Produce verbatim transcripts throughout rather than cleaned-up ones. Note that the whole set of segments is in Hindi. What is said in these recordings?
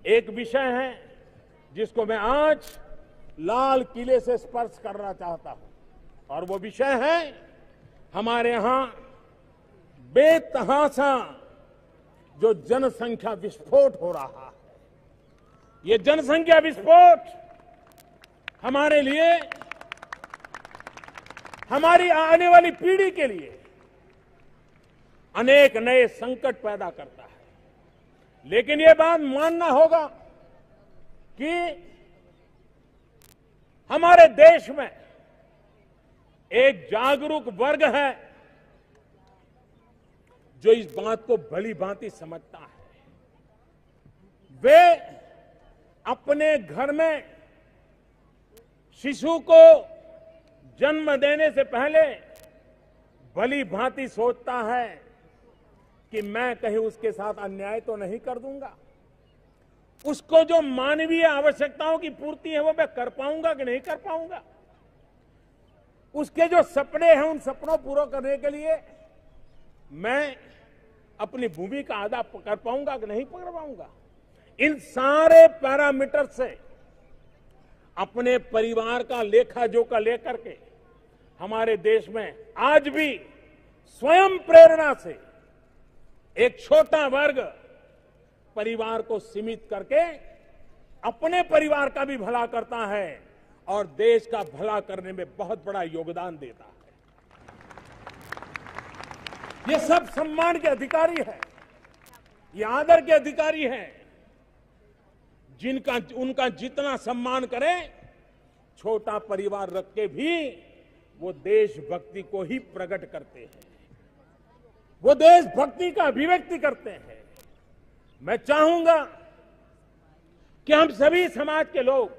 एक विषय है जिसको मैं आज लाल किले से स्पर्श करना चाहता हूं, और वो विषय है हमारे यहां बेतहाशा जो जनसंख्या विस्फोट हो रहा है। ये जनसंख्या विस्फोट हमारे लिए, हमारी आने वाली पीढ़ी के लिए अनेक नए संकट पैदा करता है। लेकिन ये बात मानना होगा कि हमारे देश में एक जागरूक वर्ग है जो इस बात को भली भांति समझता है। वे अपने घर में शिशु को जन्म देने से पहले भली भांति सोचता है कि मैं कहीं उसके साथ अन्याय तो नहीं कर दूंगा, उसको जो मानवीय आवश्यकताओं की पूर्ति है वो मैं कर पाऊंगा कि नहीं कर पाऊंगा, उसके जो सपने हैं उन सपनों पूरा करने के लिए मैं अपनी भूमिका अदा कर पाऊंगा कि नहीं कर पाऊंगा। इन सारे पैरामीटर से अपने परिवार का लेखा जोखा लेकर के हमारे देश में आज भी स्वयं प्रेरणा से एक छोटा वर्ग परिवार को सीमित करके अपने परिवार का भी भला करता है और देश का भला करने में बहुत बड़ा योगदान देता है। ये सब सम्मान के अधिकारी हैं, ये आदर के अधिकारी हैं, जिनका उनका जितना सम्मान करें, छोटा परिवार रख के भी वो देशभक्ति को ही प्रकट करते हैं, वो देशभक्ति का अभिव्यक्ति करते हैं। मैं चाहूंगा कि हम सभी समाज के लोग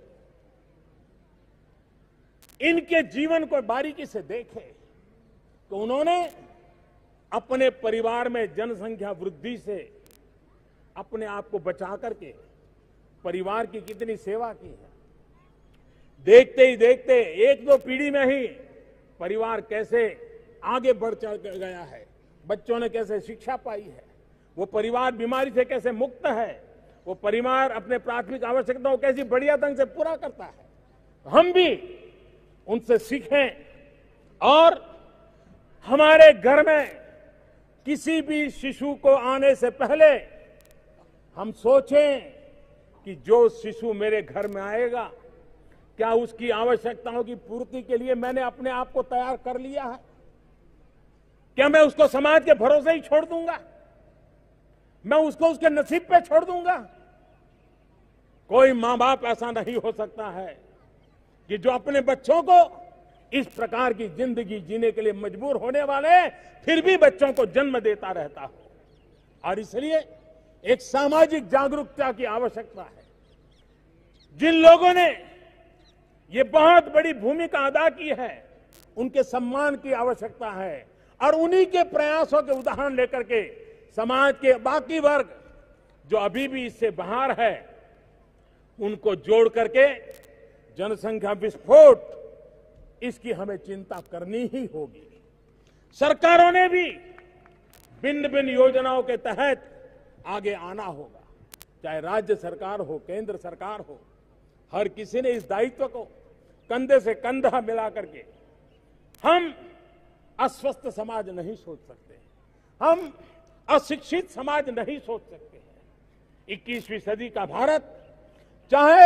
इनके जीवन को बारीकी से देखें तो उन्होंने अपने परिवार में जनसंख्या वृद्धि से अपने आप को बचा करके परिवार की कितनी सेवा की है। देखते ही देखते एक दो पीढ़ी में ही परिवार कैसे आगे बढ़ चल गया है, बच्चों ने कैसे शिक्षा पाई है, वो परिवार बीमारी से कैसे मुक्त है, वो परिवार अपने प्राथमिक आवश्यकताओं को कैसी बढ़िया ढंग से पूरा करता है। हम भी उनसे सीखें और हमारे घर में किसी भी शिशु को आने से पहले हम सोचें कि जो शिशु मेरे घर में आएगा क्या उसकी आवश्यकताओं की पूर्ति के लिए मैंने अपने आप को तैयार कर लिया है? क्या मैं उसको समाज के भरोसे ही छोड़ दूंगा? मैं उसको उसके नसीब पे छोड़ दूंगा? कोई मां बाप ऐसा नहीं हो सकता है कि जो अपने बच्चों को इस प्रकार की जिंदगी जीने के लिए मजबूर होने वाले फिर भी बच्चों को जन्म देता रहता हो। और इसलिए एक सामाजिक जागरूकता की आवश्यकता है। जिन लोगों ने ये बहुत बड़ी भूमिका अदा की है उनके सम्मान की आवश्यकता है और उन्हीं के प्रयासों के उदाहरण लेकर के समाज के बाकी वर्ग जो अभी भी इससे बाहर है उनको जोड़ करके जनसंख्या विस्फोट इसकी हमें चिंता करनी ही होगी। सरकारों ने भी भिन्न भिन्न योजनाओं के तहत आगे आना होगा, चाहे राज्य सरकार हो, केंद्र सरकार हो, हर किसी ने इस दायित्व को कंधे से कंधा मिला करके हम अस्वस्थ समाज नहीं सोच सकते, हम अशिक्षित समाज नहीं सोच सकते हैं। इक्कीसवीं सदी का भारत चाहे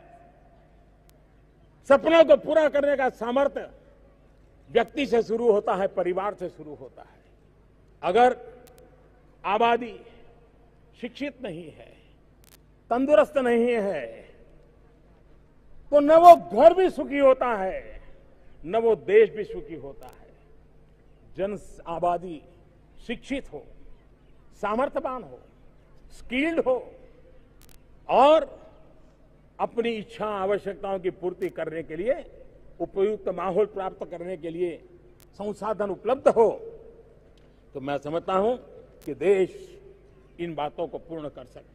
सपनों को पूरा करने का सामर्थ्य व्यक्ति से शुरू होता है, परिवार से शुरू होता है। अगर आबादी शिक्षित नहीं है, तंदुरुस्त नहीं है, तो न वो घर भी सुखी होता है न वो देश भी सुखी होता है। जन आबादी शिक्षित हो, सामर्थ्यवान हो, स्किल्ड हो और अपनी इच्छा आवश्यकताओं की पूर्ति करने के लिए उपयुक्त माहौल प्राप्त करने के लिए संसाधन उपलब्ध हो, तो मैं समझता हूं कि देश इन बातों को पूर्ण कर सकता है।